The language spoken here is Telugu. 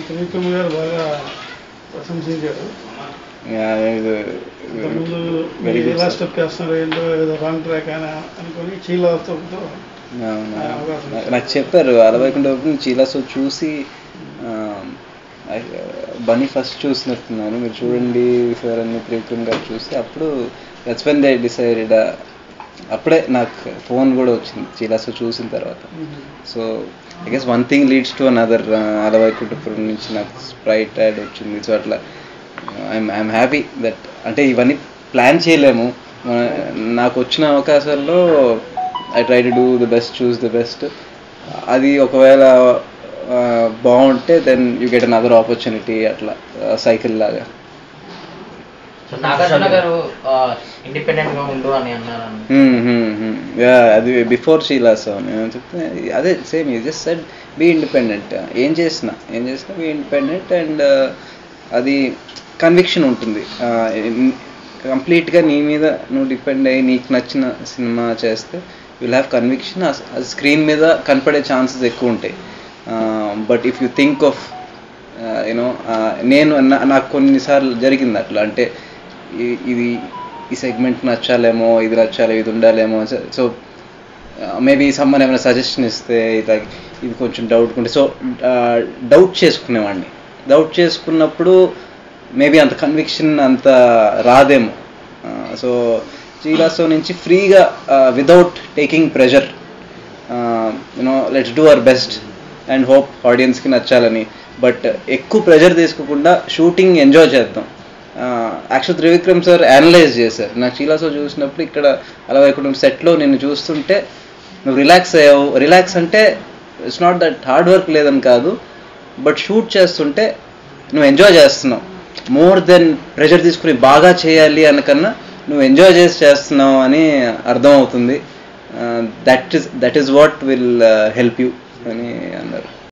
త్రివిక్రమ్ గారు బాగా ప్రశంసించారు. ఇంతకుముందు మీరు ఎలా స్టెప్ వేస్తున్నారు ఏంటో ఏదో రాంగ్ ట్రాక్ అని అనుకుని చీలాతో నాకు చెప్పారు అలవైకుంఠ చీలాతో చూసి బన్నీ ఫస్ట్ చూసినట్టున్నాను, మీరు చూడండి సార్ అని త్రివిక్రమ్ గారు చూసి అప్పుడు దట్స్ వెన్ దే డిసైడెడ్. అప్పుడే నాకు ఫోన్ కూడా వచ్చింది చీలాతో చూసిన తర్వాత. So I guess one thing leads to another. Alavaikunthapuram నుంచి నాకు స్ప్రైట్ యాడ్ వచ్చింది. సో అట్లా ఐఎమ్ హ్యాపీ దట్. అంటే ఇవన్నీ ప్లాన్ చేయలేము, నాకు వచ్చిన అవకాశాల్లో I try to do the best, choose the best. అది ఒకవేళ బాగుంటే then you get another opportunity, అట్లా సైకిల్ లాగా. అది బిఫోర్ షీలాస్ చెప్తే అదే same you just said be independent. ఏం చేసినా బీ ఇండిపెండెంట్. అండ్ అది కన్విక్షన్ ఉంటుంది. కంప్లీట్గా నీ మీద నువ్వు డిపెండ్ అయ్యి నీకు నచ్చిన సినిమా చేస్తే విల్ హ్యావ్ కన్విక్షన్. అది స్క్రీన్ మీద కనపడే ఛాన్సెస్ ఎక్కువ ఉంటాయి. But if you think of you know, నేను నాకు కొన్నిసార్లు జరిగింది అట్లా. అంటే ఈ సెగ్మెంట్ నచ్చాలేమో, ఇది నచ్చాలి, ఇది ఉండాలేమో. సో మేబీ సమ్మన్ ఏమైనా సజెషన్ ఇస్తే ఇది కొంచెం డౌట్ ఉంటే, సో డౌట్ చేసుకునేవాడిని. డౌట్ చేసుకున్నప్పుడు మేబీ అంత కన్విక్షన్ అంత రాదేమో. సో చీలాసో నుంచి ఫ్రీగా without taking pressure, you know let's do our best and hope ఆడియన్స్కి నచ్చాలని. బట్ ఎక్కువ ప్రెషర్ తీసుకోకుండా షూటింగ్ ఎంజాయ్ చేద్దాం. యాక్చువల్ త్రివిక్రమ్ సార్ అనలైజ్ చేశారు. నాకు చీలాసో చూసినప్పుడు ఇక్కడ అలవైకుంఠం సెట్లో నిన్ను చూస్తుంటే నువ్వు రిలాక్స్ అయ్యావు. రిలాక్స్ అంటే it's not that hard work లేదని కాదు, బట్ షూట్ చేస్తుంటే నువ్వు ఎంజాయ్ చేస్తున్నావు. మోర్ దెన్ ప్రెషర్ తీసుకుని బాగా చేయాలి అనకన్నా నువ్వు ఎంజాయ్ చేస్తున్నావు అని అర్థమవుతుంది. That is what will help you అని అన్నారు.